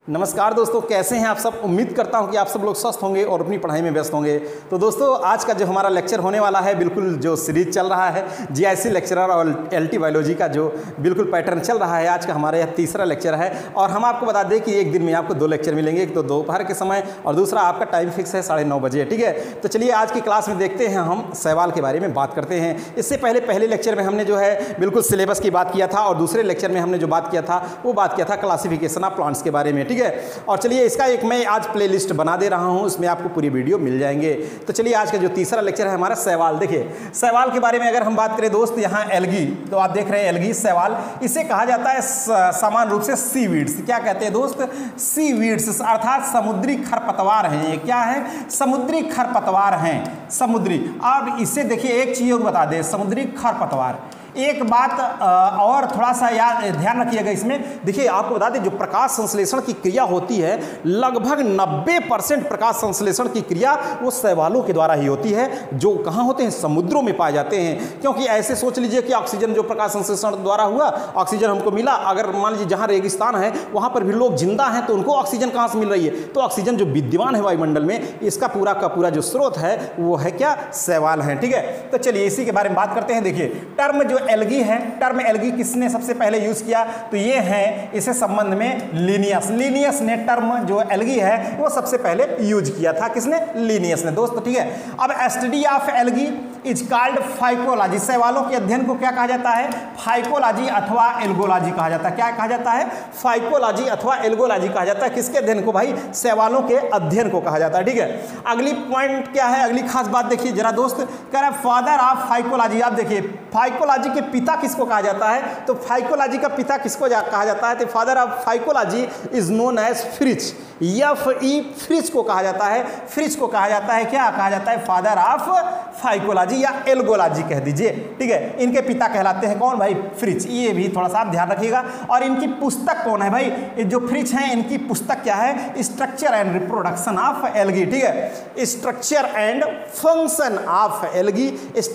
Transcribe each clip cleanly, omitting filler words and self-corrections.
नमस्कार दोस्तों, कैसे हैं आप सब। उम्मीद करता हूं कि आप सब लोग स्वस्थ होंगे और अपनी पढ़ाई में व्यस्त होंगे। तो दोस्तों, आज का जो हमारा लेक्चर होने वाला है, बिल्कुल जो सीरीज चल रहा है जीआईसी लेक्चरर और एलटी बायोलॉजी का जो बिल्कुल पैटर्न चल रहा है, आज का हमारा यह तीसरा लेक्चर है। और हम आपको बता दें कि एक दिन में आपको 2 लेक्चर मिलेंगे, एक तो दोपहर के समय और दूसरा आपका टाइम फिक्स है 9:30 बजे। ठीक है, तो चलिए आज की क्लास में देखते हैं, हम सवाल के बारे में बात करते हैं। इससे पहले लेक्चर में हमने जो है बिल्कुल सिलेबस की बात किया था और दूसरे लेक्चर में हमने जो बात किया था वो बात किया था क्लासिफिकेशन ऑफ प्लांट्स के बारे में। ठीक है, और चलिए इसका एक मैं आज प्लेलिस्ट बना दे रहा हूं, उसमें आपको पूरी वीडियो मिल जाएंगे। तो चलिए आज का जो तीसरा लेक्चर है हमारा शैवाल। देखिए शैवाल के बारे में अगर हम बात करें दोस्त, यहाँ एल्गी, तो आप देख रहे हैं एल्गी शैवाल, इसे कहा जाता है सामान्य रूप से सीवीड्स। क्या कहते हैं दोस्त? सीवीड्स, अर्थात समुद्री खरपतवार हैं। ये क्या है? समुद्री खरपतवार हैं, समुद्री। अब इससे देखिए एक चीज बता दें, समुद्री खरपतवार, एक बात और थोड़ा सा याद ध्यान रखिएगा इसमें। देखिए आपको बता दें, जो प्रकाश संश्लेषण की क्रिया होती है, लगभग 90% प्रकाश संश्लेषण की क्रिया वो शैवालों के द्वारा ही होती है, जो कहाँ होते हैं? समुद्रों में पाए जाते हैं। क्योंकि ऐसे सोच लीजिए कि ऑक्सीजन जो प्रकाश संश्लेषण द्वारा हुआ, ऑक्सीजन हमको मिला, अगर मान लीजिए जहाँ रेगिस्तान है वहाँ पर भी लोग जिंदा हैं, तो उनको ऑक्सीजन कहाँ से मिल रही है? तो ऑक्सीजन जो विद्यमान है वायुमंडल में, इसका पूरा का पूरा जो स्रोत है वो है क्या? शैवाल है। ठीक है, तो चलिए इसी के बारे में बात करते हैं। देखिए टर्म जो एल्गी है, टर्म एल्गी किसने सबसे पहले यूज किया? तो ये है, इसे संबंध में लिनियस ने टर्म जो एल्गी है वो सबसे पहले यूज किया था। किसने? लिनियस ने दोस्त। ठीक है, अब study of algae is called phycology. शैवालों के अध्ययन को क्या कहा जाता है? फाइकोलॉजी अथवा एल्गोलॉजी कहा जाता है। क्या कहा जाता है? फाइकोलॉजी अथवा एल्गोलॉजी कहा जाता है। किसके अध्ययन को भाई? शैवालों के अध्ययन को कहा जाता है। ठीक है, अगली पॉइंट क्या है, अगली खास बात देखिए जरा दोस्त, कह रहा है फादर ऑफ फाइकोलॉजी। आप देखिए फाइकोलॉजी के पिता किसको कहा जाता है? तो फाइकोलॉजी का पिता किसको कहा जाता है? तो father of phycology is known as Fritsch. F.E. Fritsch को कहा जाता है। फ्रिच को कहा जाता है, क्या कहा जाता है? फादर ऑफ फाइकोलॉजी या एल्गोलॉजी कह दीजिए। ठीक है, इनके पिता कहलाते हैं कौन भाई? फ्रिच। ये भी थोड़ा सा आप ध्यान रखिएगा। और इनकी पुस्तक कौन है भाई? जो फ्रिच हैं इनकी पुस्तक क्या है? Structure and reproduction of algae. ठीक है, structure and function of algae,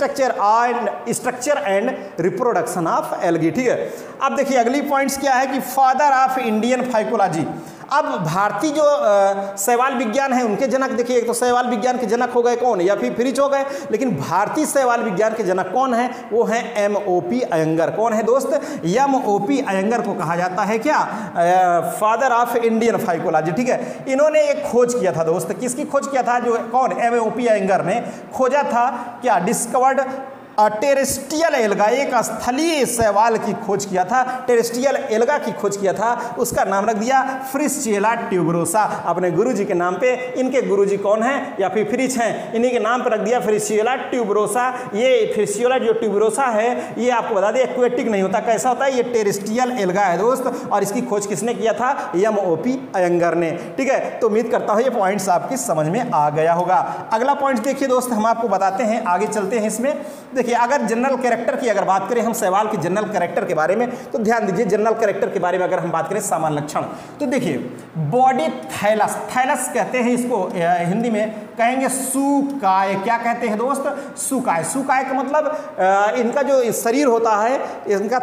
structure and reproduction of algae. ठीक है, अब देखिए अगली पॉइंट्स क्या है कि फादर ऑफ इंडियन फाइकोलॉजी। अब भारतीय जो शैवाल विज्ञान है उनके जनक देखिए, एक तो शैवाल विज्ञान के जनक हो गए कौन? या फिर फ्रिच हो गए, लेकिन भारतीय शैवाल विज्ञान के जनक कौन है? वो है M.O.P. अयंगर। कौन है दोस्त? M.O.P. अयंगर को कहा जाता है क्या? Father of Indian phycology. ठीक है, इन्होंने एक खोज किया था दोस्त। किसकी खोज किया था? जो कौन? M.O.P. अयंगर ने खोजा था क्या? डिस्कवर्ड टेरेस्ट्रियल एल्गा, एक स्थलीय शैवाल की खोज किया था। टेरेस्ट्रियल एल्गा की खोज किया था, उसका नाम रख दिया फ्रिस्चिएला ट्यूबरोसा, अपने गुरुजी के नाम पे। इनके गुरुजी कौन हैं? या फिर फ्रिच हैं, इन्हीं के नाम पर रख दिया फ्रिस्चिएला ट्यूबरोसा। ये फ्रिस्चिएला जो ट्यूबरोसा है, ये आपको बता दें एक्वेटिक नहीं होता। कैसा होता है? ये टेरेस्ट्रियल एल्गा है दोस्त, और इसकी खोज किसने किया था? M.O.P. अयंगर ने। ठीक है, तो उम्मीद करता हूँ ये पॉइंट्स आपकी समझ में आ गया होगा। अगला पॉइंट देखिए दोस्त, हम आपको बताते हैं, आगे चलते हैं इसमें। देखिए अगर जनरल कैरेक्टर की अगर बात करें हम शैवाल के जनरल कैरेक्टर के बारे में, तो ध्यान दीजिए जनरल कैरेक्टर के बारे में अगर हम बात करें सामान्य लक्षण, तो देखिए बॉडी थैलस, थैलस कहते हैं इसको, हिंदी में कहेंगे सुकाय। क्या कहते हैं दोस्त? सुकाय। सुकाय का मतलब इनका जो शरीर होता है, इनका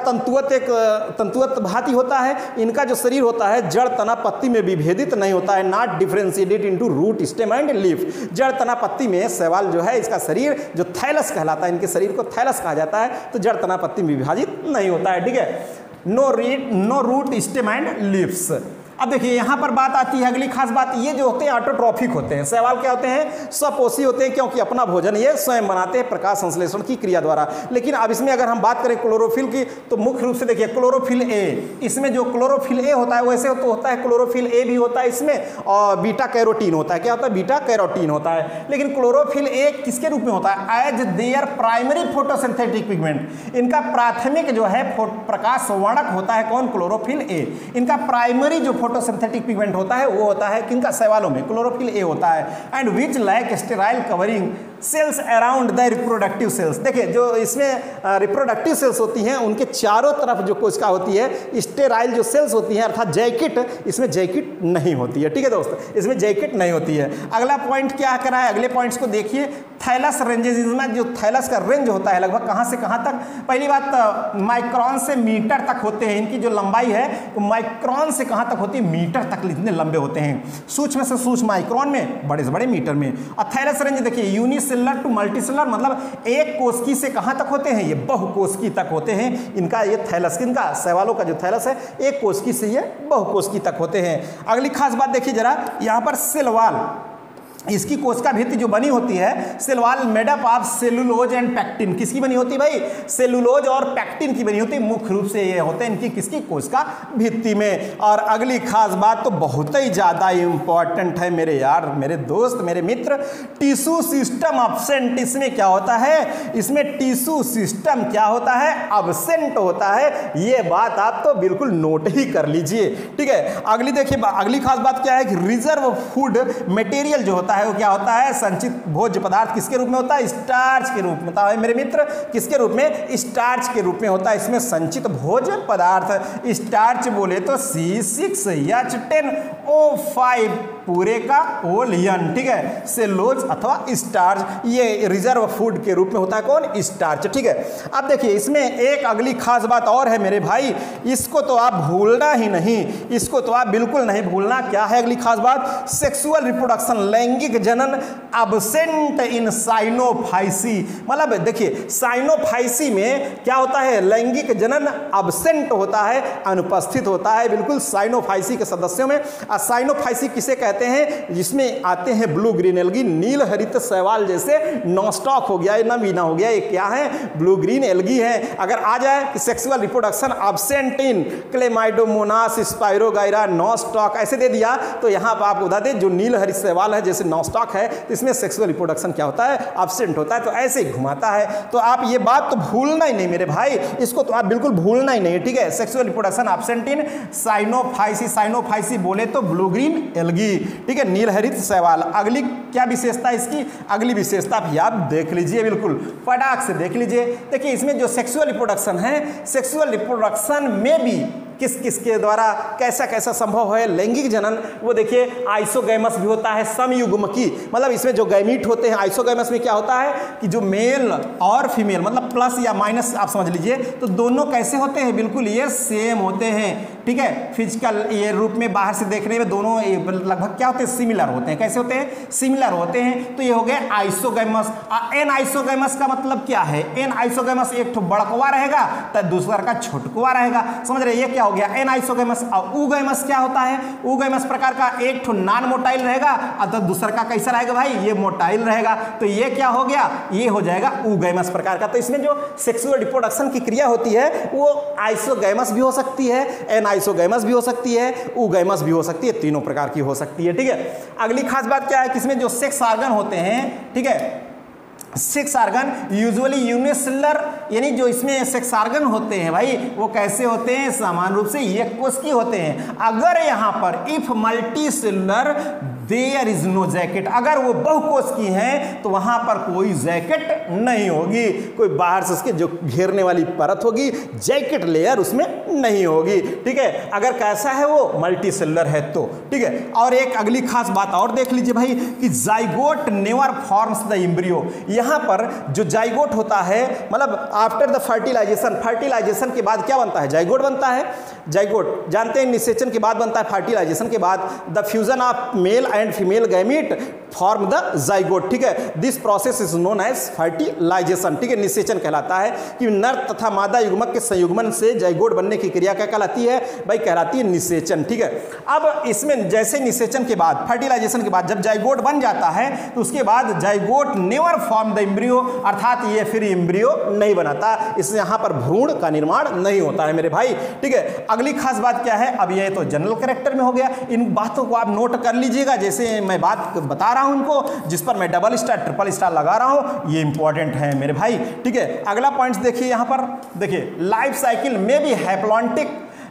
तंतुवत भांति होता है। इनका जो शरीर होता है जड़ तना पत्ती में विभेदित नहीं होता है, not differentiated into root stem and leaf. जड़ तना पत्ती में शैवाल जो है, इसका शरीर जो थैलस कहलाता है, इनके शरीर को थैलस कहा जाता है, तो जड़ तना पत्ती में विभाजित नहीं होता है। ठीक है, no root stem and leaves. अब देखिए यहाँ पर बात आती है अगली खास बात, ये जो होते हैं ऑटोट्रॉफिक होते हैं। शैवाल क्या होते हैं? स्वपोषी होते हैं, क्योंकि अपना भोजन ये स्वयं बनाते हैं प्रकाश संश्लेषण की क्रिया द्वारा। लेकिन अब इसमें अगर हम बात करें क्लोरोफिल की, तो मुख्य रूप से देखिए क्लोरोफिल ए, इसमें जो क्लोरोफिल ए होता है वैसे तो होता है क्लोरोफिल ए भी होता है इसमें, और बीटा कैरोटीन होता है। क्या होता है? बीटा कैरोटीन होता है। लेकिन क्लोरोफिल ए किसके रूप में होता है? As their primary photosynthetic pigment. इनका प्राथमिक जो है प्रकाश वर्णक होता है कौन? Chlorophyll a. इनका प्राइमरी जो फोटोसिंथेटिक पिगमेंट होता है वो होता है किनका? शैवालों में क्लोरोफिल ए होता है। And which lack sterile covering cells around the reproductive cells. देखिए जो इसमें रिप्रोडक्टिव सेल्स होती हैं उनके चारों तरफ जो कोशिका होती है स्टेराइल जो सेल्स होती हैं अर्थात जैकेट, इसमें जैकेट नहीं होती है। ठीक है दोस्तों, इसमें जैकेट नहीं होती है। अगला पॉइंट क्या करा है, अगले पॉइंट्स को देखिए। थैलस रेंजेस, इसमें जो थैलस का रेंज होता है लगभग कहाँ से कहाँ तक, पहली बात माइक्रोन से मीटर तक होते हैं। इनकी जो लंबाई है वो माइक्रोन से कहाँ तक होती है, मीटर तक इतने लंबे होते हैं। सूक्ष्म से सूक्ष्म माइक्रोन में, बड़े से बड़े मीटर में। और थैलस रेंज देखिए यूनिसेलुलर टू मल्टीसेलुलर, मतलब एक कोशिकी से कहाँ तक होते हैं, ये बहुकोशिकी तक होते हैं। इनका ये थैलस, इनका शैवालों का जो थैलस है एक कोशिकी से ये बहुकोशिकी तक होते हैं। अगली खास बात देखिए जरा, यहाँ पर सेल वॉल, इसकी कोशिका भित्ति जो बनी होती है, cell wall made up of cellulose and pectin. किसकी बनी होती है भाई, सेलुलोज और पैक्टिन की बनी होती है। मुख्य रूप से ये होते हैं इनकी किसकी कोशिका भित्ति में। और अगली खास बात तो बहुत ही ज्यादा इंपॉर्टेंट है मेरे यार, मेरे दोस्त, मेरे मित्र, टिश्यू सिस्टम अब्सेंट। इसमें क्या होता है, इसमें टिश्यू सिस्टम क्या होता है, अब्सेंट होता है। ये बात आप तो बिल्कुल नोट ही कर लीजिए। ठीक है, अगली देखिए, अगली खास बात क्या है कि रिजर्व फूड मटेरियल जो होता है वो क्या होता है, संचित भोज्य पदार्थ किसके रूप में होता है, स्टार्च के रूप में होता है मेरे मित्र। किसके रूप में, स्टार्च के रूप में होता है। इसमें संचित भोज्य पदार्थ, स्टार्च बोले तो C6H10O5 पूरे का ओलियन। ठीक है, सेलुलोज अथवा स्टार्च, ये रिजर्व फूड के रूप में होता है कौन, स्टार्च। ठीक है, अब देखिए इसमें एक अगली खास बात और है मेरे भाई, इसको तो आप भूलना ही नहीं, इसको तो आप बिल्कुल नहीं भूलना। क्या है अगली खास बात, सेक्सुअल रिप्रोडक्शन, लैंगिक जनन अब्सेंट इन साइनोफाइसी। मतलब देखिए साइनोफाइसी में क्या होता है, लैंगिक जनन अब्सेंट होता है, अनुपस्थित होता है बिल्कुल साइनोफाइसी के सदस्यों में। साइनोफाइसी किसे कहते हैं, जिसमें आते हैं ब्लू ग्रीन एल्गी, नील हरित शैवाल, जैसे नॉस्टॉक हो गया, नवीना हो गया, ये क्या है, ब्लू ग्रीन एल्गी है। अगर आ जाए कि sexual reproduction absent in Chlamydomonas, Spirogyra, Nostoc ऐसे दे दिया, तो यहाँ पर आपको बता दें जो नील हरित शैवाल है जैसे नॉस्टॉक है, तो इसमें सेक्सुअल रिप्रोडक्शन क्या होता है, अब्सेंट होता है। तो ऐसे ही घुमाता है। तो आप ये बात तो भूलना ही नहीं मेरे भाई, इसको तो आप बिल्कुल भूलना ही नहीं। ठीक है, sexual reproduction absent in Cyanophyceae, Cyanophyceae बोले तो ब्लू ग्रीन एल्गी। ठीक है, नील हरित शैवाल। अगली क्या विशेषता इसकी, अगली विशेषता भी आप देख लीजिए, बिल्कुल फटाक से देख लीजिए। देखिए इसमें जो सेक्सुअल रिप्रोडक्शन है, सेक्सुअल रिप्रोडक्शन में भी किस किस के द्वारा कैसा कैसा संभव है लैंगिक जनन, वो देखिए आइसोगैमस भी होता है, समयुग्मकी, मतलब इसमें जो गैमीट होते हैं आइसोगैमस में क्या होता है कि जो मेल और फीमेल, मतलब प्लस या माइनस आप समझ लीजिए, तो दोनों कैसे होते हैं, बिल्कुल ये सेम होते हैं। ठीक है, फिजिकल ये रूप में बाहर से देखने में दोनों लगभग क्या होते हैं, सिमिलर होते हैं। कैसे होते हैं, सिमिलर होते हैं। तो ये हो गया आइसोगैमस। एन आइसोगैमस का मतलब क्या है, एन आइसोगैमस एक ठो बड़कवा रहेगा तो दूसरा का छोटकवा रहेगा, समझ रहे, ये क्या हो गया एन आइसोगैमस। और ऊगैमस क्या होता है, ऊगैमस प्रकार का एक ठो नॉन मोटाइल रहेगा और दूसरा का कैसा रहेगा भाई, ये मोटाइल रहेगा। तो ये क्या हो गया, ये हो जाएगा ऊगैमस प्रकार का। तो इसमें जो सेक्सुअल रिप्रोडक्शन की क्रिया होती है वो आइसोगैमस भी हो सकती है, एन आइसोगैमस भी हो सकती है, ऊगैमस भी हो सकती है, तीनों प्रकार की हो सकती है। ठीक है, अगली खास बात क्या है कि इसमें जो सेक्स ऑर्गन होते हैं, ठीक है, सेक्स ऑर्गन यूजुअली यूनिसेलुलर, यानी जो इसमें सेक्स ऑर्गन होते हैं भाई वो कैसे होते हैं, समान रूप से एक कोशिकीय होते हैं। अगर यहाँ पर if multicellular there is no jacket, अगर वो बहुकोशिकीय हैं तो वहां पर कोई जैकेट नहीं होगी, कोई बाहर से उसके जो घेरने वाली परत होगी, जैकेट लेयर उसमें नहीं होगी। ठीक है, अगर कैसा है वो मल्टी सेलुलर है तो। ठीक है, और एक अगली खास बात और देख लीजिए भाई कि zygote never forms the embryo. यहाँ पर जो जाइगोट होता है, मतलब आफ्टर द फर्टिलाइजेशन, फर्टिलाइजेशन के बाद क्या बनता है, जाइगोट बनता है। जाइगोट जानते हैं निषेचन के बाद बनता है, फर्टिलाइजेशन के बाद the fusion of male and female gamete form the zygote. ठीक है, this process is known as fertilization. ठीक है, निषेचन कहलाता है कि नर तथा मादा युग्मक के संयुग्मन से जाइगोट बनने की क्रिया क्या कहलाती है भाई, कहलाती है निषेचन। ठीक है, अब इसमें जैसे निषेचन के बाद, फर्टिलाइजेशन के बाद जब जाइगोट बन जाता है तो उसके बाद zygote never form the embryo, अर्थात ये फिर एम्ब्रियो नहीं बनाता, इससे यहाँ पर भ्रूण का निर्माण नहीं होता है मेरे भाई। ठीक है, अगली खास बात क्या है, अब ये तो जनरल कैरेक्टर में हो गया, इन बातों को आप नोट कर लीजिएगा, जैसे मैं बात बता रहा हूं इनको, जिस पर मैं डबल स्टार ट्रिपल स्टार लगा रहा हूं, ये इंपॉर्टेंट है मेरे भाई। ठीक है, अगला पॉइंट देखिए, यहां पर देखिए लाइफ साइकिल में भी हैप्लॉन्टिक,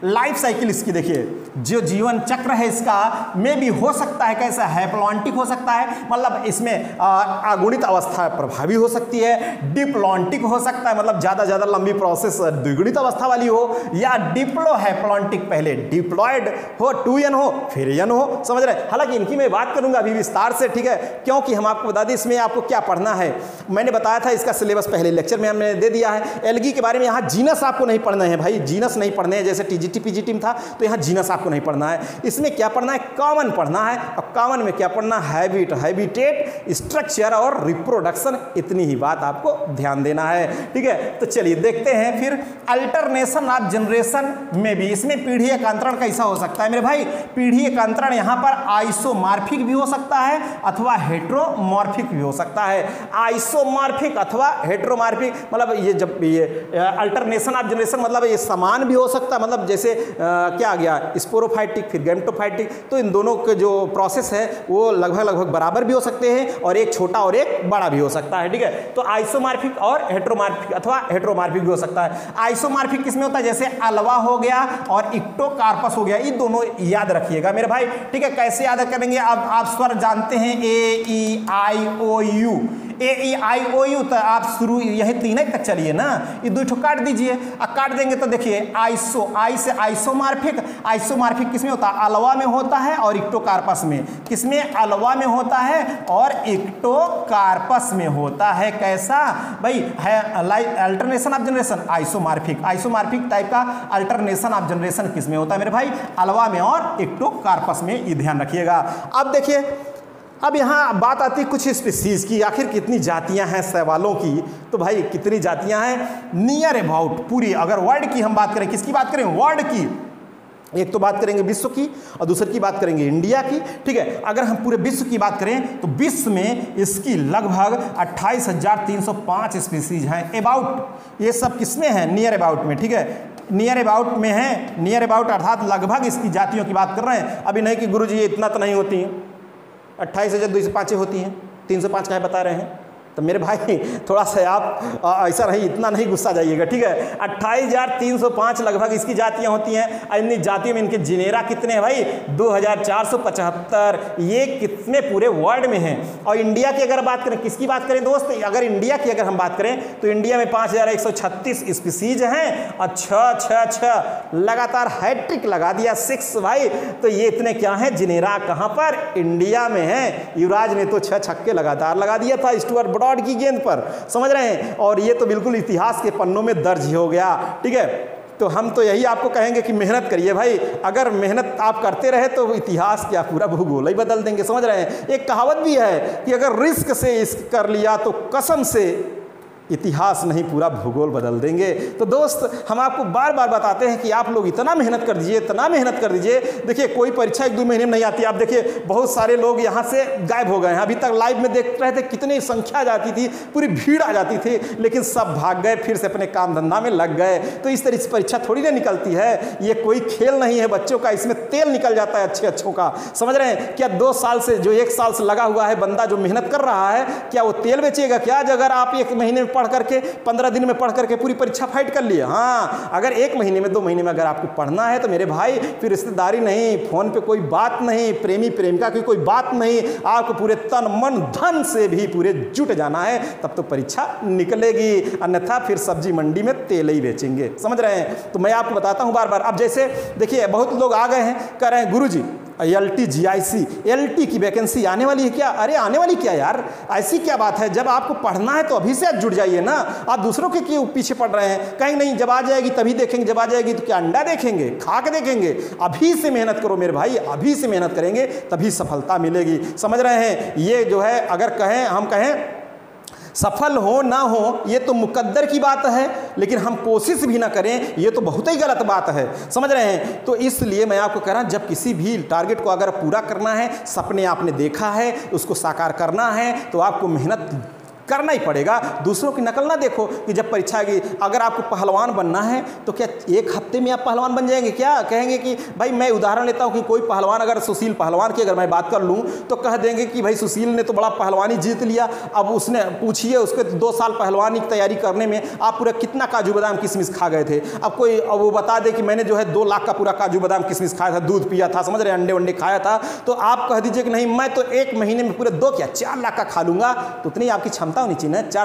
लाइफ साइकिल इसकी देखिए, जो जीवन चक्र है इसका में भी हो सकता है कैसा हैप्लॉन्टिक हो सकता है, मतलब इसमें अगुणित अवस्था प्रभावी हो सकती है, डिप्लॉन्टिक हो सकता है, मतलब ज़्यादा लंबी प्रोसेस द्विगुणित अवस्था वाली हो, या डिप्लो हैप्लॉन्टिक, पहले डिप्लॉयड हो 2n हो फिर n हो, समझ रहे हैं। हालांकि इनकी मैं बात करूंगा अभी विस्तार से, ठीक है, क्योंकि हम आपको बता दें इसमें आपको क्या पढ़ना है। मैंने बताया था इसका सिलेबस पहले लेक्चर में हमने दे दिया है। एल्गी के बारे में यहाँ जीनस आपको नहीं पढ़ना है भाई, जीनस नहीं पढ़ने हैं, जैसे टीजीटी पीजीटी में था तो यहाँ जीनस आपको नहीं पढ़ना है। इसमें क्या पढ़ना है, कॉमन पढ़ना है, और कॉमन में क्या पढ़ना, हैबिट, हैबिटेट, स्ट्रक्चर और रिप्रोडक्शन, इतनी ही बात आपको ध्यान देना है, ठीक है। तो चलिए देखते हैं फिर अल्टरनेशन ऑफ जनरेशन में भी, इसमें पीढ़ी एकांतरण कैसा हो सकता है मेरे भाई। पीढ़ी एकांतरण यहाँ पर आइसोमॉर्फिक भी हो सकता है अथवा हेट्रोमॉर्फिक भी हो सकता है। आइसोमॉर्फिक अथवा हेट्रोमॉर्फिक मतलब ये जब ये अल्टरनेशन ऑफ जनरेशन मतलब ये समान भी हो सकता है, मतलब जैसे क्या आ गया स्पोरोफाइटिक फिर गैमेटोफाइटिक, तो इन दोनों के जो प्रोसेस है वो लगभग बराबर भी हो सकते हैं और एक छोटा और एक बड़ा भी हो सकता है, ठीक है। तो आइसोमॉर्फिक और हेट्रोमॉर्फिक अथवा हेट्रोमॉर्फिक भी हो सकता है। आइसोमॉर्फिक किसमें होता है, जैसे अल्वा हो गया और इक्टोकार्पस हो गया, ये दोनों याद रखिएगा मेरे भाई, ठीक है। कैसे याद करेंगे, अब आप स्वर जानते हैं ए ई आई ओ you, A E I O you, तो आप शुरू यही तीन तक चलिए ना, ये दो ठो काट दीजिए, अब काट देंगे तो देखिए आइसो, आई से आइसोमॉर्फिक, आइसोमॉर्फिक किसमें होता है, अल्वा में होता है और इक्टोकार्पस में, किसमें, अल्वा में होता है और इक्टोकार्पस में होता है। कैसा भाई है alternation of generation, isomorphic, isomorphic type का अल्टरनेशन ऑफ जनरेशन किसमें होता है मेरे भाई, अल्वा में और इक्टोकार्पस में, ये ध्यान रखिएगा। अब देखिए, अब यहाँ बात आती है कुछ स्पीसीज की, आखिर कितनी जातियां हैं शैवालों की, तो भाई कितनी जातियां हैं, नियर अबाउट पूरी, अगर वर्ल्ड की हम बात करें, किसकी बात करें, वर्ल्ड की, एक तो बात करेंगे विश्व की और दूसरी की बात करेंगे इंडिया की, ठीक है। अगर हम पूरे विश्व की बात करें तो विश्व में इसकी लगभग 28,305 स्पीसीज हैं। अबाउट ये सब किसमें है, नियर अबाउट में, ठीक है, नियर अबाउट में है, नियर अबाउट अर्थात लगभग इसकी जातियों की बात कर रहे हैं। अभी नहीं कि गुरुजी ये इतना तो नहीं होती हैं, 28,205 होती हैं, 305 का बता रहे हैं, तो मेरे भाई थोड़ा सा आप ऐसा नहीं, इतना नहीं गुस्सा जाइएगा, ठीक है। 28,305 लगभग इसकी जातियां होती हैं। इन जातियों में इनके जिनेरा कितने हैं भाई, 2,475, ये कितने पूरे वर्ल्ड में हैं। और इंडिया की अगर बात करें, किसकी बात करें दोस्त, अगर इंडिया की अगर हम बात करें तो इंडिया में 5,136 स्पीसीज हैं और 6 लगातार हैट्रिक लगा दिया, 6 भाई, तो ये इतने क्या हैं, जिनेरा कहाँ पर, इंडिया में है। युवराज ने तो 6 छक्के लगातार लगा दिया था स्टुअर्ट की गेंद पर, समझ रहे हैं, और ये तो बिल्कुल इतिहास के पन्नों में दर्ज हो गया, ठीक है। तो हम तो यही आपको कहेंगे कि मेहनत करिए भाई, अगर मेहनत आप करते रहे तो इतिहास क्या पूरा भूगोल ही बदल देंगे, समझ रहे हैं। एक कहावत भी है कि अगर रिस्क से इश्क कर लिया तो कसम से इतिहास नहीं पूरा भूगोल बदल देंगे। तो दोस्त हम आपको बार बार बताते हैं कि आप लोग इतना मेहनत कर दीजिए, इतना मेहनत कर दीजिए। देखिए कोई परीक्षा 1-2 महीने में नहीं आती। आप देखिए बहुत सारे लोग यहाँ से गायब हो गए हैं, अभी तक लाइव में देख रहे थे कितनी संख्या जाती थी, पूरी भीड़ आ जाती थी, लेकिन सब भाग गए, फिर से अपने काम धंधा में लग गए। तो इस तरह से परीक्षा थोड़ी ना निकलती है, ये कोई खेल नहीं है बच्चों का, इसमें तेल निकल जाता है अच्छों का, समझ रहे हैं। क्या 2 साल से जो 1 साल से लगा हुआ है बंदा जो मेहनत कर रहा है, क्या वो तेल बेचेगा क्या? अगर आप 1 महीने में पढ़ करके 15 दिन में पढ़ करके पूरी परीक्षा फाइट कर लिए, हाँ अगर 1 महीने में 2 महीने में अगर आपको पढ़ना है तो मेरे भाई फिर रिश्तेदारी नहीं, फोन पे कोई बात नहीं, प्रेमी प्रेमिका की कोई बात नहीं, आपको पूरे तन मन धन से भी पूरे जुट जाना है, तब तो परीक्षा निकलेगी, अन्यथा फिर सब्जी मंडी में तेल ही बेचेंगे, समझ रहे हैं। तो मैं आपको बताता हूँ बार बार। अब जैसे देखिए बहुत लोग आ गए हैं, कह रहे हैं गुरुजी LT GIC LT की वैकेंसी आने वाली है क्या? अरे आने वाली क्या यार, ऐसी क्या बात है? जब आपको पढ़ना है तो अभी से आप जुड़ जाइए ना, आप दूसरों के क्यों पीछे पड़ रहे हैं? कहीं नहीं, जब आ जाएगी तभी देखेंगे, जब आ जाएगी तो क्या अंडा देखेंगे, खा के देखेंगे? अभी से मेहनत करो मेरे भाई, अभी से मेहनत करेंगे तभी सफलता मिलेगी, समझ रहे हैं। ये जो है अगर कहें, हम कहें सफल हो ना हो ये तो मुकद्दर की बात है, लेकिन हम कोशिश भी ना करें ये तो बहुत ही गलत बात है, समझ रहे हैं। तो इसलिए मैं आपको कह रहा हूं, जब किसी भी टारगेट को अगर पूरा करना है, सपने आपने देखा है उसको साकार करना है, तो आपको मेहनत करना ही पड़ेगा। दूसरों की नकल ना देखो कि जब परीक्षा आएगी, अगर आपको पहलवान बनना है तो क्या एक हफ्ते में आप पहलवान बन जाएंगे? क्या कहेंगे कि भाई, मैं उदाहरण लेता हूं कि कोई पहलवान, अगर सुशील पहलवान की अगर मैं बात कर लूं तो कह देंगे कि भाई सुशील ने तो बड़ा पहलवानी जीत लिया। अब उसने पूछिए, उसके 2 साल पहलवानी की तैयारी करने में आप पूरा कितना काजू बादाम किशमिश खा गए थे। अब वो बता दे कि मैंने जो है 2 लाख का पूरा काजू बादाम किशमिश खाया था, दूध पिया था, समझ रहे, अंडे वंडे खाया था, तो आप कह दीजिए कि नहीं, मैं तो 1 महीने में पूरे 2 क्या 4 लाख का खा लूंगा। तो उतनी आपकी क्षमता होनी चाहिए ना।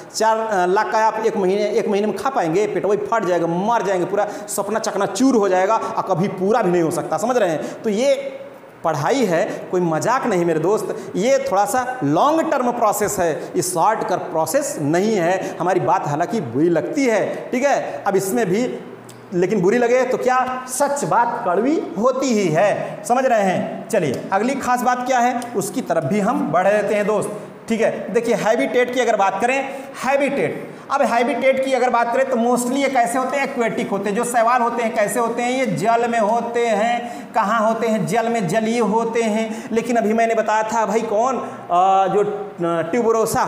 4 लाख का आप एक महीने में खा पाएंगे? पेट वही फट जाएगा, मर जाएंगे, पूरा सपना चकना चूर हो जाएगा और कभी पूरा भी नहीं हो सकता, समझ रहे हैं। तो ये पढ़ाई है, कोई मजाक नहीं मेरे दोस्त, ये थोड़ा सा लॉन्ग टर्म प्रोसेस है, ये शॉर्ट कर प्रोसेस नहीं है। हमारी बात हालांकि बुरी लगती है, ठीक है, अब इसमें भी, लेकिन बुरी लगे तो क्या, सच बात कड़वी होती ही है, समझ रहे हैं। चलिए अगली खास बात क्या है, उसकी तरफ भी हम बढ़ लेते हैं दोस्त, ठीक है। देखिए हैबिटेट की अगर बात करें, हैबिटेट, अब हैबिटेट की अगर बात करें तो मोस्टली ये कैसे होते हैं, एक्वेटिक होते हैं। जो शैवाल होते हैं कैसे होते हैं, ये जल में होते हैं। कहाँ होते हैं? जल में, जलीय होते हैं। लेकिन अभी मैंने बताया था भाई, कौन जो ट्यूबरोसा,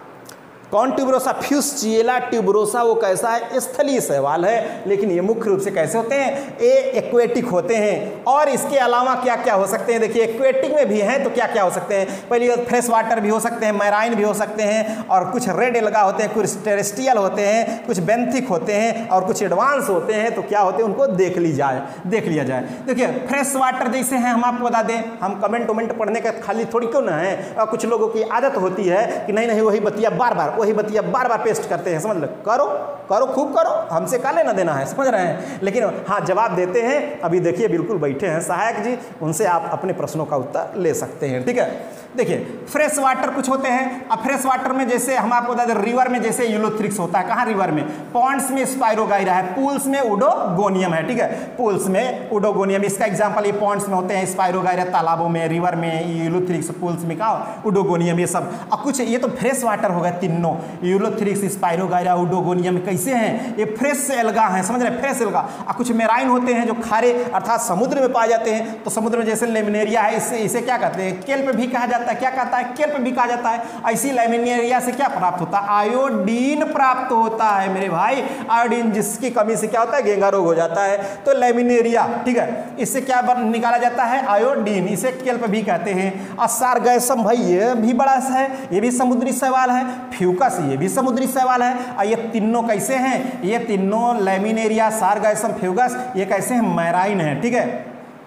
कौन ट्यूबरोसा, फ्यूस्चिएला ट्यूबरोसा, वो कैसा है, स्थलीय शैवाल है। लेकिन ये मुख्य रूप से कैसे होते हैं, ये एक्वेटिक होते हैं। और इसके अलावा क्या क्या हो सकते हैं, देखिए एक्वेटिक में भी हैं तो क्या क्या हो सकते हैं, पहले फ्रेश वाटर भी हो सकते हैं, मैराइन भी हो सकते हैं, और कुछ रेड एल्गा होते हैं, कुछ टेरेस्ट्रियल होते हैं, कुछ बेंथिक होते हैं, और कुछ एडवांस होते हैं। तो क्या होते हैं, उनको देख लिया जाए। देखिए फ्रेश वाटर जैसे हैं, हम आपको बता दें, हम कमेंट वमेंट पढ़ने का खाली थोड़ी क्यों ना है, और कुछ लोगों की आदत होती है कि नहीं वही बतिया बार बार पेस्ट करते हैं, समझ लो, करो खूब करो, हमसे का लेना देना है, समझ रहे हैं। लेकिन हाँ, जवाब देते हैं। अभी देखिए बिल्कुल बैठे हैं सहायक जी, उनसे आप अपने प्रश्नों का उत्तर ले सकते हैं, ठीक है। देखिए फ्रेश वाटर कुछ होते हैं। अब फ्रेश वाटर में जैसे हम आपको बता दें, रिवर में जैसे यूलोथ्रिक्स होता है, कहाँ रिवर में, पॉन्ड्स में स्पाइरोगाइरा है, पूल्स में उडोगोनियम है, ठीक है, पूल्स में उडोगोनियम, इसका एग्जांपल ये पॉन्ड्स में होते हैं स्पाइरोगाइरा, तालाबों में, रिवर में यूलोथ्रिक्स, पूल्स में कहाँ उडोगोनियम, ये सब। अब कुछ ये तो फ्रेश वाटर हो गए तीनों, यूलोथ्रिक्स, स्पाइरोगाइरा, उडोगोनियम, कैसे हैं, ये फ्रेश एल्गा हैं, समझ रहे, फ्रेश एल्गा। और कुछ मेराइन होते हैं जो खारे अर्थात समुद्र में पाए जाते हैं। तो समुद्र में जैसे लेमिनेरिया है, इसे क्या कहते हैं, केल्प भी कहा जाता है, क्या कहता है, केल्प भी कहा जाता है। ऐसी लेमिनेरिया से क्या प्राप्त होता है, आयोडीन प्राप्त होता है मेरे भाई। आयोडीन जिसकी कमी से क्या होता है, घेंघा रोग हो जाता है, तो लेमिनेरिया, ठीक है, इससे क्या निकाला जाता है, आयोडीन, इसे केल्प भी कहते हैं। और सारगैसम भाई, ये भी बड़ा सा है, ये भी समुद्री शैवाल है। फ्यूकस, ये भी समुद्री शैवाल है। और ये तीनों कैसे हैं, ये तीनों लेमिनेरिया, सारगैसम, फ्यूकस, ये कैसे हैं, मैराइन है, ठीक है।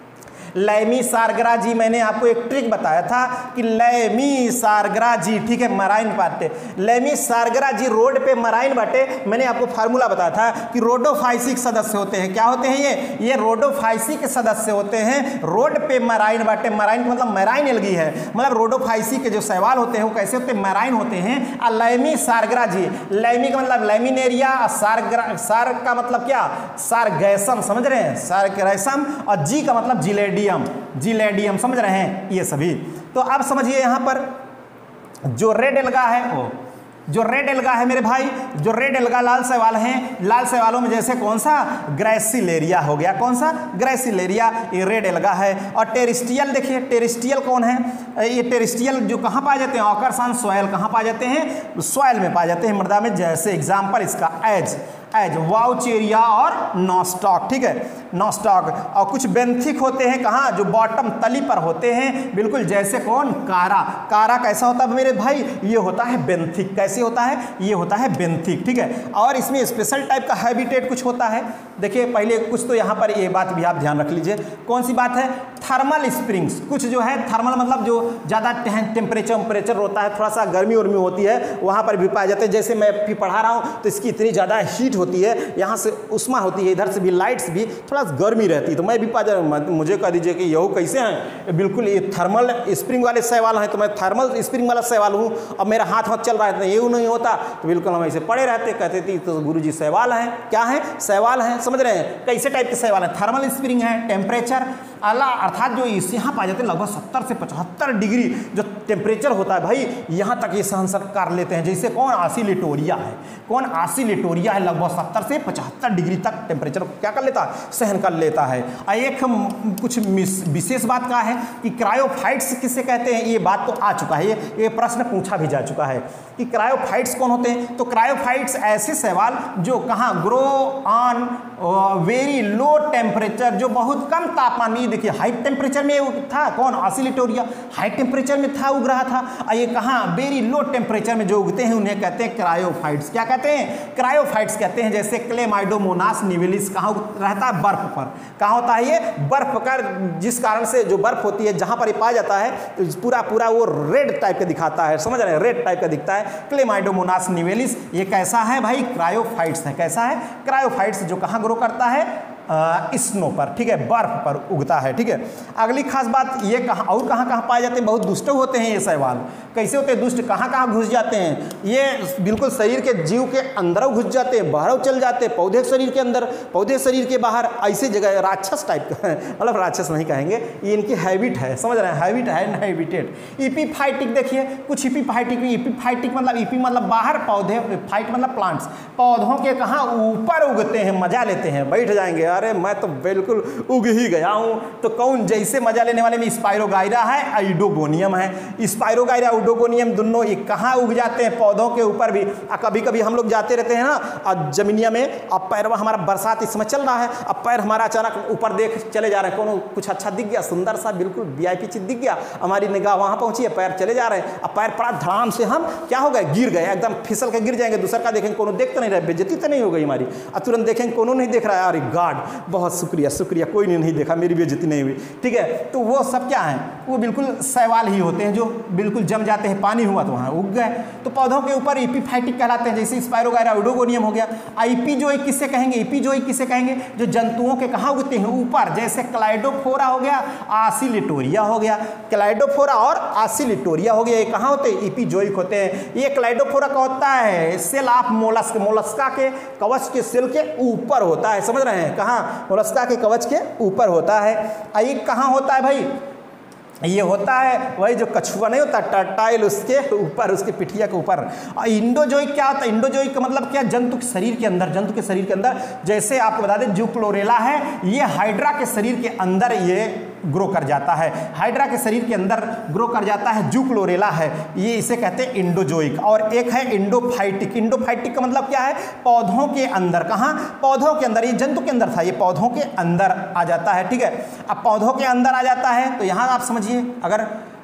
लैमी सारगरा जी, मैंने आपको एक ट्रिक बताया था कि लैमी सारगरा जी, ठीक है, मराइन बाटे, लैमी सारगरा जी रोड पे मराइन बाटे। मैंने आपको फार्मूला बताया था कि रोडोफाइसिक सदस्य होते हैं, क्या होते हैं ये रोडोफाइसिक सदस्य होते हैं, रोड पे मराइन बाटे। मराइन मतलब मैराइन एल्गी है, मतलब रोडोफाइसिक के जो शैवाल होते हैं वो कैसे होते हैं, मैराइन होते हैं। और लैमी सारगरा जी, लैमी का मतलब लेमिनेरिया, सार का मतलब क्या, सारगैसम, समझ रहे हैं, सारगैसम, और जी का मतलब जिलेडियम, समझ रहे हैं, ये सभी। तो अब समझिए यहां पर जो रेड एल्गा है, जो रेड एल्गा है मेरे भाई, जो रेड एल्गा लाल शैवाल हैं, लाल शैवालों में जैसे कौन सा, ग्रेसिलेरिया हो गया, कौन सा, ग्रेसिलेरिया, ये रेड एल्गा है। और टेरिस्ट्रियल, देखिए टेरिस्ट्रियल कौन है, ये टेरिस्ट्रियल जो कहाँ पाए जाते हैं, ऑकर्स ऑन सॉइल, कहाँ पाए जाते हैं, सॉइल में पाए जाते हैं, मृदा में। जैसे एग्जाम्पल इसका एज वाउचेरिया और नॉस्टॉक, ठीक है, नॉस्टॉक। और कुछ बेंथिक होते हैं, कहाँ, जो बॉटम तली पर होते हैं, बिल्कुल जैसे कौन, कारा। कारा कैसा होता है मेरे भाई, ये होता है बेंथिक, कैसे होता है, ये होता है बेंथिक, ठीक है। और इसमें स्पेशल टाइप का हैबिटेट कुछ होता है। देखिए पहले कुछ तो यहाँ पर ये बात भी आप ध्यान रख लीजिए, कौन सी बात है, थर्मल स्प्रिंग्स, कुछ जो है थर्मल मतलब जो ज़्यादा टेम्परेचर होता है, थोड़ा सा गर्मी उर्मी होती है, वहाँ पर भी पाए जाते हैं। जैसे मैं भी पढ़ा रहा हूँ तो इसकी इतनी ज़्यादा हीट होती है, यहाँ से उष्मा होती है, इधर से भी लाइट्स भी थोड़ा गर्मी रहती है, तो मैं भी मुझे कह दीजिए कि यह कैसे हैं, बिल्कुल ये थर्मल स्प्रिंग वाले शैवाल हैं, तो मैं थर्मल स्प्रिंग वाला शैवाल हूँ। अब मेरा हाथ चल रहा है तो ये नहीं होता, तो बिल्कुल हम ऐसे पड़े रहते, कहते थे तो गुरुजी शैवाल हैं, क्या है, शैवाल हैं, समझ रहे हैं। कैसे टाइप के शैवाल हैं, थर्मल स्प्रिंग है, टेम्परेचर अर्थात जो इस यहाँ पाए जाते हैं लगभग 70 से 75 डिग्री जो टेम्परेचर होता है भाई, यहाँ तक ये सहन कर लेते हैं। जैसे कौन, आसिलिटोरिया है, कौन आसिलिटोरिया है, लगभग 70 से 75 डिग्री तक टेम्परेचर क्या कर लेता है, सहन कर लेता है। एक कुछ विशेष बात का है कि क्रायोफाइट्स किसे कहते हैं, ये बात तो आ चुका है, ये प्रश्न पूछा भी जा चुका है कि क्रायोफाइट्स कौन होते हैं। तो क्रायोफाइट्स ऐसे सवाल जो कहाँ grow on very low temperature, जो बहुत कम तापमान में, देखिए हाई टेम्परेचर में था कौन, आसिलिटोरिया हाई टेम्परेचर में था, उग रहा था। ये कहाँ वेरी लो टेम्परेचर में जो उगते हैं उन्हें कहते हैं क्रायोफाइट्स। क्या कहते हैं, क्रायोफाइट्स कहते हैं। जैसे क्लेमाइडोमोनास निवेलिस कहाँ रहता है, बर्फ पर। कहाँ होता है ये, बर्फ पर, जिस कारण से जो बर्फ होती है जहाँ पर ये पाया जाता है तो पूरा पूरा वो रेड टाइप का दिखाता है, समझ रहे हैं, रेड टाइप का दिखता है। क्लेमाइडोमोनास निवेलिस ये कैसा है भाई, क्रायोफाइट्स है। कैसा है, क्रायोफाइट्स, जो कहाँ ग्रो करता है, स्नो पर, ठीक है, बर्फ पर उगता है। ठीक है, अगली खास बात ये कहाँ और कहाँ पाए जाते हैं, बहुत दुष्ट होते हैं ये शैवाल। कैसे होते हैं दुष्ट, कहाँ घुस जाते हैं, ये बिल्कुल शरीर के जीव के अंदर घुस जाते हैं, बाहर चल जाते हैं, पौधे शरीर के अंदर, पौधे शरीर के बाहर, ऐसी जगह राक्षस टाइप का है, मतलब राक्षस नहीं कहेंगे, ये इनकी हैबिट है, समझ रहे हैं, हैबिट है, हैबिटेट। इपीफाइटिक देखिए, कुछ इपीफाइटिक, इपीफाइटिक मतलब इपी मतलब बाहर, पौधे, फाइट मतलब प्लांट्स, पौधों के कहाँ ऊपर उगते हैं, मजा लेते हैं, बैठ जाएंगे, अरे मैं तो बिल्कुल उग ही गया हूं। तो कौन, जैसे मजा लेने वाले में स्पाइरोगाइरा है, आइडोगोनियम है। स्पाइरोगाइरा आइडोगोनियम दोनों ये कहाँ उग जाते हैं, पौधों के ऊपर भी। कभी कभी हम लोग जाते रहते हैं ना, और जमीनिया में, अब पैरवा हमारा बरसात इस समय चल रहा है, अब पैर हमारा अचानक ऊपर देख चले जा रहे हैं, कोनो कुछ अच्छा दिख गया, सुंदर सा बिल्कुल वीआईपी चीज दिख गया, हमारी निगाह वहां पहुंची है, पैर चले जा रहे हैं, अब पैर पड़ा धड़ाम से हम क्या हो गए, गिर गए, एकदम फिसल के गिर जाएंगे। दूसरा का देखेंगे, कोनो देख तो नहीं रहे, बेइज्जती तो नहीं हो गई हमारी, और तुरंत देखेंगे कोनो नहीं देख रहा है, अरे गॉड बहुत शुक्रिया शुक्रिया, कोई नहीं देखा, मेरी बेइज्जती नहीं हुई। ठीक है, तो वो सब क्या है, वो बिल्कुल शैवाल ही होते हैं जो बिल्कुल जम जाते हैं, पानी हुआ तो वहाँ उग गए। तो पौधों के ऊपर इपीफाइटिक कहलाते हैं, जैसे स्पाइरोगाइरा आइडोगोनियम हो गया। इपीजोइक किससे कहेंगे, इपीजोइक किससे कहेंगे, जो जंतुओं के कहाँ उगते हैं, ऊपर, जैसे क्लाइडोफोरा हो गया, आसिलिटोरिया हो गया, क्लाइडोफोरा और आसिलिटोरिया हो गया, ये कहाँ होते हैं, इपीजोइक होते हैं। ये क्लाइडोफोरा का होता है सेल ऑफ मोलस्क, मोलस्का के कवच के सेल के ऊपर होता है, समझ रहे हैं, कहाँ, मोलस्का के कवच के ऊपर होता है। ये कहाँ होता है भाई, ये होता है वही जो कछुआ नहीं होता, टर्टाइल, उसके ऊपर, उसके पिठिया के ऊपर। इंडोजोइक क्या होता है, इंडोजोइक का मतलब क्या, जंतु के शरीर के अंदर, जंतु के शरीर के अंदर। जैसे आपको बता दें जूक्लोरेला है, ये हाइड्रा के शरीर के अंदर ये ग्रो कर जाता है, हाइड्रा के शरीर के अंदर ग्रो कर जाता है, जूक्लोरेला है, ये इसे कहते हैं इंडोजोइक। और एक है इंडोफाइटिक, इंडोफाइटिक का मतलब क्या है, पौधों के अंदर, कहाँ, पौधों के अंदर, ये जंतु के अंदर था, ये पौधों के अंदर आ जाता है। ठीक है, अब पौधों के अंदर आ जाता है तो यहाँ आप समझिए, अगर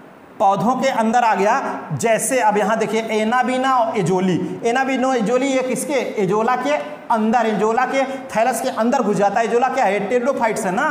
पौधों के अंदर आ गया, जैसे अब यहाँ देखिए एनाबीना और एजोली, एनाबीनो एजोली ये किसके, एजोला के अंदर, एजोला के थैलस के अंदर घुस जाता है। एजोला क्या है, टेरिडोफाइट्स है ना,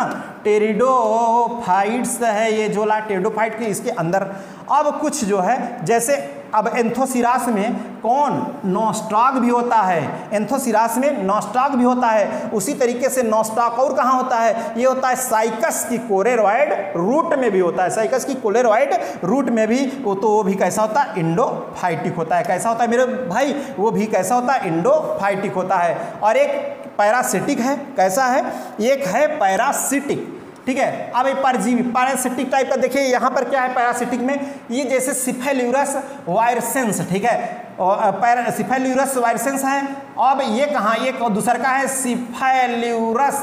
टेरिडोफाइट्स है ये एजोला, टेरिडोफाइट के इसके अंदर। अब कुछ जो है, जैसे अब एंथोसिरास में कौन, नॉस्टॉक भी होता है, एंथोसिरास में नॉस्टॉक भी होता है। उसी तरीके से नॉस्टॉक और कहाँ होता है, ये होता है साइकस की कोलेरॉइड रूट में भी होता है, साइकस की कोलेरॉइड रूट में भी, वो भी कैसा होता है, इंडोफाइटिक होता है। कैसा होता है मेरे भाई, वो भी कैसा होता है, इंडोफाइटिक होता है। और एक पैरासिटिक है, कैसा है, एक है पैरासिटिक। ठीक है, अब ये परजीवी पैरासिटिक टाइप का देखिए, यहाँ पर क्या है पैरासिटिक में, ये जैसे सिफेल्यूरस वायरसेंस, ठीक है, और सिफेल्यूरस वायरसेंस है। अब ये कहाँ, ये दूसरा का है सिफेल्यूरस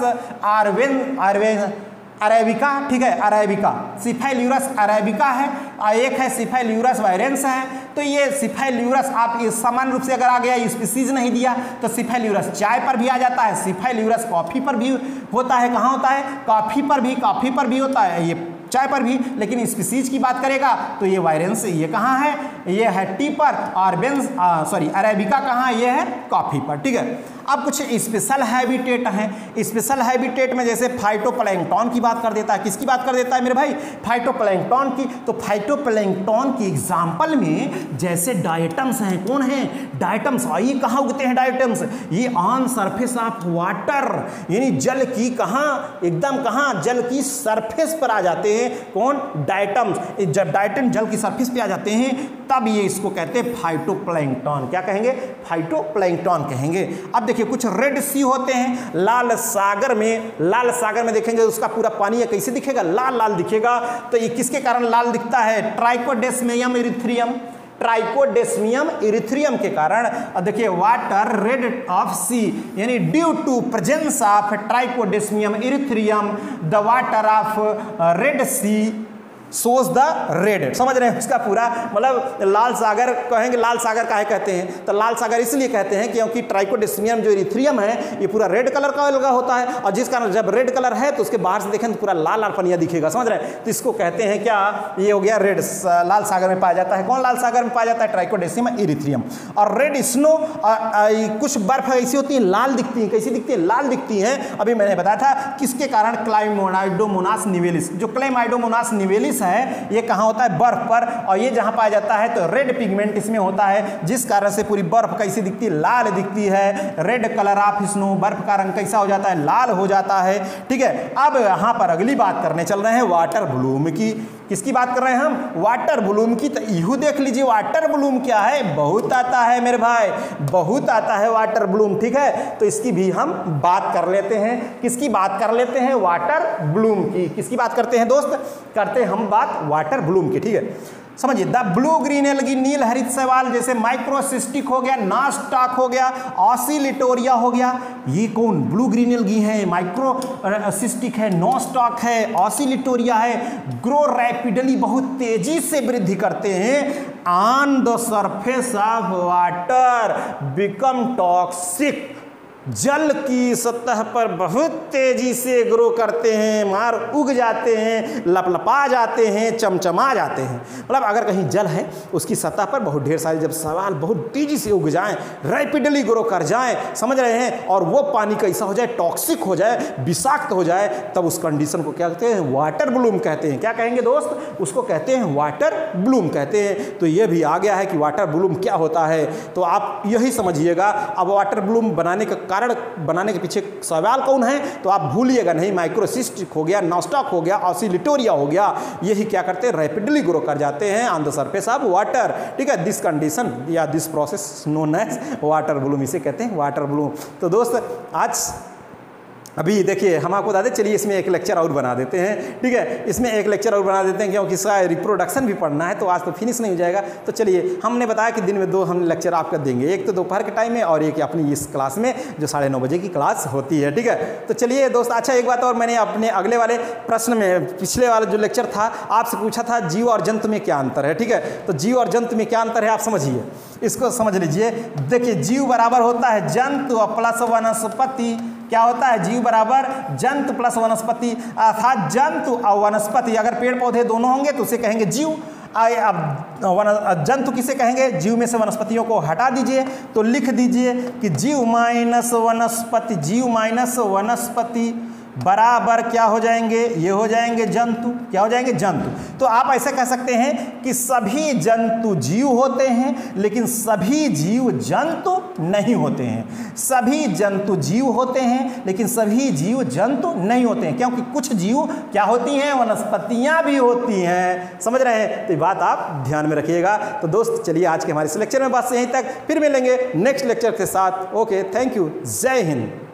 अरेबिका, ठीक है, अरेबिका, सिफेल्यूरस अरेबिका है, और एक है सिफेल्यूरस वायरेंस है। तो ये सिफेल्यूरस, आप ये सामान्य रूप से अगर आ गया, स्पीसीज नहीं दिया तो सिफेल्यूरस चाय पर भी आ जाता है, सिफेल्यूरस कॉफी पर भी होता है, कहाँ होता है, कॉफी पर भी होता है, ये चाय पर भी। लेकिन स्पीसीज की बात करेगा तो ये वायरेंस, ये कहाँ है, ये है टी पर, और अरेबिका कहाँ, ये है कॉफी पर। ठीक है, अब कुछ स्पेशल हैबिटेट हैं। स्पेशल हैबिटेट में जैसे फाइटोप्लैंक्टन की बात कर देता है, किसकी बात कर देता है मेरे भाई, फाइटोप्लैंक्टन की। तो फाइटोप्लैंक्टन की एग्जाम्पल में जैसे डायटम्स हैं, कौन है, डायटम्स। ये कहाँ उगते हैं डायटम्स, ये ऑन सरफेस ऑफ वाटर, यानी जल की कहाँ, एकदम कहाँ, जल की सरफेस पर आ जाते हैं, कौन, डायटम्स। जब डायटम जल की सरफेस पे आ जाते हैं तब ये इसको कहते हैं फाइटोप्लैंक्टन। क्या कहेंगे, फाइटोप्लैंक्टन कहेंगे। अब देखिए देखिए कुछ रेड सी होते हैं, लाल सागर में देखेंगे उसका पूरा पानी है कैसे दिखेगा, लाल लाल दिखेगा। तो ये किसके कारण लाल दिखता है, ट्राइकोडेस्मियम इरिथ्रियम के कारण। और देखिए वाटर रेड ऑफ सी, यानी due to presence of trichodesmium erythraeum the water of Red Sea shows the red. समझ रहे हैं उसका पूरा मतलब लाल सागर कहेंगे, लाल सागर काहे कहते हैं, तो लाल सागर इसलिए कहते हैं क्योंकि ट्राइकोडेस्मियम जो इरिथ्रियम है ये पूरा रेड कलर का लगा होता है, और जिस कारण जब रेड कलर है तो उसके बाहर से देखें तो पूरा लाल लाल पनिया दिखेगा। समझ रहे हैं, तो इसको कहते हैं क्या, ये हो गया रेड, लाल सागर में पाया जाता है। कौन लाल सागर में पाया जाता है, ट्राइकोडेस्मियम इरिथ्रियम। और रेड स्नो, कुछ बर्फ ऐसी होती है लाल दिखती है, कैसी दिखती है, लाल दिखती है। अभी मैंने बताया था किसके कारण, क्लाइमाइडोमोनास निवेलिस। जो क्लाइमाइडोमोनास निवेलिस है ये कहां होता है, बर्फ पर, और ये जहां पाया जाता है तो रेड पिगमेंट इसमें होता है, जिस कारण से पूरी बर्फ कैसी दिखती है, लाल दिखती है। रेड कलर ऑफ स्नो, बर्फ का रंग कैसा हो जाता है, लाल हो जाता है। ठीक है, अब यहां पर अगली बात करने चल रहे हैं वाटर ब्लूम की। किसकी बात कर रहे हैं हम, वाटर ब्लूम की। तो यू देख लीजिए वाटर ब्लूम क्या है, बहुत आता है मेरे भाई, बहुत आता है वाटर ब्लूम। ठीक है, तो इसकी भी हम बात कर लेते हैं। किसकी बात कर लेते हैं, वाटर ब्लूम की। किसकी बात करते हैं दोस्त, करते हैं हम बात वाटर ब्लूम की। ठीक है, समझिए द ब्लू ग्रीन एल्गी, नील हरित शैवाल, जैसे माइक्रोसिस्टिक हो गया, नास्टॉक हो गया, ऑसिलिटोरिया हो गया। ये कौन ब्लू ग्रीन एल्गी है, माइक्रोसिस्टिक है, नॉस्टॉक है, ऑसिलिटोरिया है। ग्रो रैपिडली, बहुत तेजी से वृद्धि करते हैं। On the surface of water become toxic, जल की सतह पर बहुत तेजी से ग्रो करते हैं, मार उग जाते हैं, लपलपा जाते हैं, चमचमा जाते हैं। मतलब अगर कहीं जल है उसकी सतह पर बहुत ढेर सारे जब सवाल बहुत तेजी से उग जाएं, रैपिडली ग्रो कर जाएं, समझ रहे हैं, और वो पानी कैसा हो जाए, टॉक्सिक हो जाए, विषाक्त हो जाए, तब उस कंडीशन को क्या कहते हैं, वाटर ब्लूम कहते हैं। क्या कहेंगे दोस्त, उसको कहते हैं वाटर ब्लूम कहते हैं। तो ये भी आ गया है कि वाटर ब्लूम क्या होता है, तो आप यही समझिएगा। अब वाटर ब्लूम बनाने का कारण, बनाने के पीछे सवाल कौन है, तो आप भूलिएगा नहीं, माइक्रोसिस्टिक हो गया, नॉस्टॉक हो गया, ऑसिलिटोरिया हो गया, यही क्या करते हैं, रैपिडली ग्रो कर जाते हैं on the surface of water. ठीक है, दिस कंडीशन या this process known as water bloom, इसे कहते हैं वाटर ब्लूम। तो दोस्त आज अभी देखिए हम आपको बता दें, चलिए इसमें एक लेक्चर और बना देते हैं। ठीक है, इसमें एक लेक्चर और बना देते हैं क्योंकि इसका रिप्रोडक्शन भी पढ़ना है, तो आज तो फिनिश नहीं हो जाएगा। तो चलिए, हमने बताया कि दिन में 2 हम लेक्चर आपका देंगे, एक तो दोपहर के टाइम में और एक अपनी इस क्लास में जो 9:30 बजे की क्लास होती है। ठीक है, तो चलिए दोस्त, अच्छा एक बात और, मैंने अपने अगले वाले प्रश्न में, पिछले वाला जो लेक्चर था आपसे पूछा था जीव और जंतु में क्या अंतर है। ठीक है, तो जीव और जंतु में क्या अंतर है आप समझिए, इसको समझ लीजिए। देखिए जीव बराबर होता है जंतु प्लस वनस्पति। क्या होता है, जीव बराबर जंतु प्लस वनस्पति, अर्थात जंतु और वनस्पति, अगर पेड़ पौधे दोनों होंगे तो उसे कहेंगे जीव। अब जंतु किसे कहेंगे, जीव में से वनस्पतियों को हटा दीजिए तो लिख दीजिए कि जीव माइनस वनस्पति, जीव माइनस वनस्पति बराबर क्या हो जाएंगे, ये हो जाएंगे जंतु। क्या हो जाएंगे, जंतु। तो आप ऐसे कह सकते हैं कि सभी जंतु जीव होते हैं लेकिन सभी जीव जंतु नहीं होते हैं। सभी जंतु जीव होते हैं लेकिन सभी जीव जंतु नहीं होते हैं, क्योंकि कुछ जीव क्या होती हैं, वनस्पतियां भी होती हैं। समझ रहे हैं, तो ये बात आप ध्यान में रखिएगा। तो दोस्त चलिए आज के हमारे इस लेक्चर में बस यहीं तक, फिर मिलेंगे नेक्स्ट लेक्चर के साथ। ओके, थैंक यू, जय हिंद।